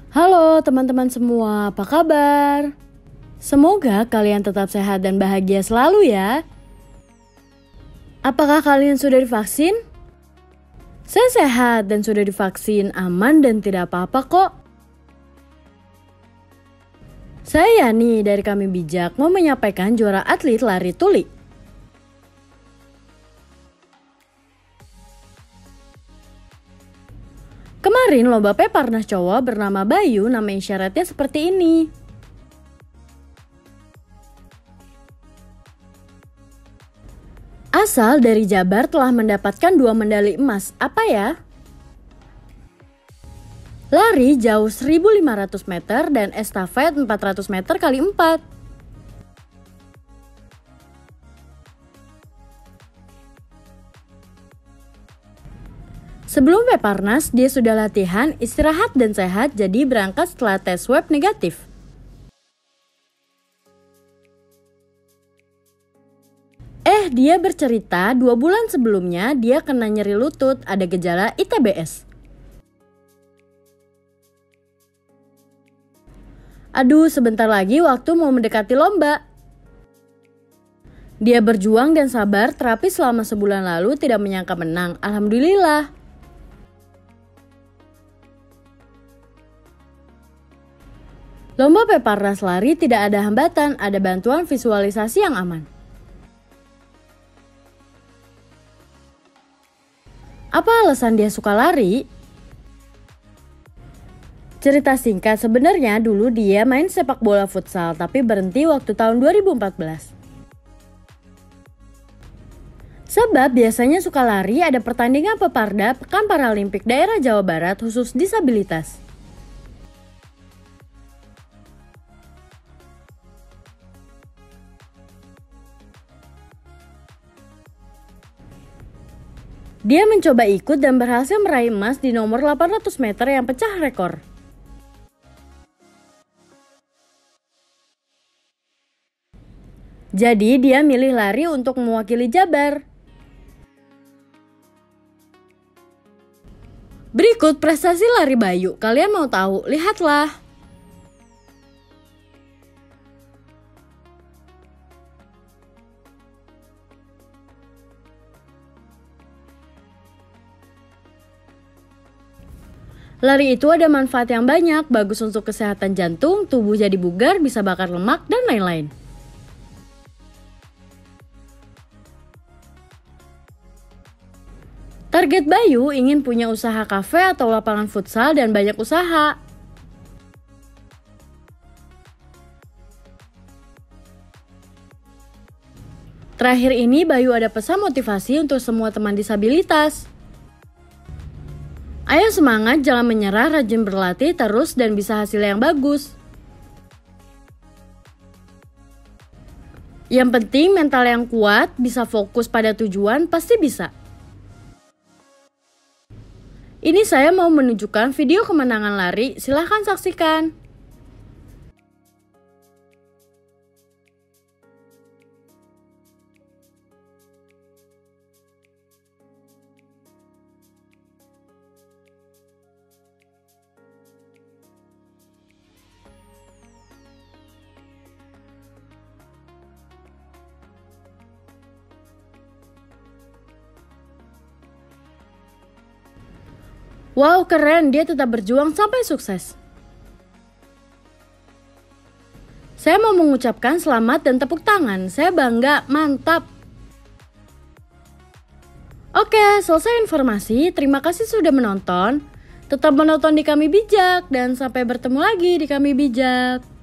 Halo teman-teman semua, apa kabar? Semoga kalian tetap sehat dan bahagia selalu ya. Apakah kalian sudah divaksin? Saya sehat dan sudah divaksin, aman dan tidak apa-apa kok. Saya Yani dari Kami Bijak mau menyampaikan juara atlet lari tuli. Kemarin lomba peparnas cowok bernama Bayu, nama isyaratnya seperti ini. Asal dari Jabar telah mendapatkan 2 medali emas, apa ya? Lari jauh 1500 meter dan estafet 400 meter kali 4. Sebelum peparnas, dia sudah latihan, istirahat dan sehat, jadi berangkat setelah tes swab negatif. Dia bercerita 2 bulan sebelumnya dia kena nyeri lutut, ada gejala ITBS. Aduh, sebentar lagi waktu mau mendekati lomba. Dia berjuang dan sabar, terapi selama sebulan lalu tidak menyangka menang. Alhamdulillah. Lomba peparnas lari tidak ada hambatan, ada bantuan visualisasi yang aman. Apa alasan dia suka lari? Cerita singkat, sebenarnya dulu dia main sepak bola futsal tapi berhenti waktu tahun 2014. Sebab biasanya suka lari, ada pertandingan Peparda Pekan Paralimpik Daerah Jawa Barat khusus disabilitas. Dia mencoba ikut dan berhasil meraih emas di nomor 800 meter yang pecah rekor. Jadi dia milih lari untuk mewakili Jabar. Berikut prestasi lari Bayu, kalian mau tahu? Lihatlah. Lari itu ada manfaat yang banyak, bagus untuk kesehatan jantung, tubuh jadi bugar, bisa bakar lemak, dan lain-lain. Target Bayu ingin punya usaha kafe atau lapangan futsal dan banyak usaha. Terakhir ini Bayu ada pesan motivasi untuk semua teman disabilitas. Ayo semangat, jangan menyerah, rajin berlatih terus dan bisa hasil yang bagus. Yang penting mental yang kuat, bisa fokus pada tujuan, pasti bisa. Ini saya mau menunjukkan video kemenangan lari, silahkan saksikan. Wow, keren, dia tetap berjuang sampai sukses. Saya mau mengucapkan selamat dan tepuk tangan, saya bangga, mantap. Oke, selesai informasi, terima kasih sudah menonton. Tetap menonton di Kami Bijak, dan sampai bertemu lagi di Kami Bijak.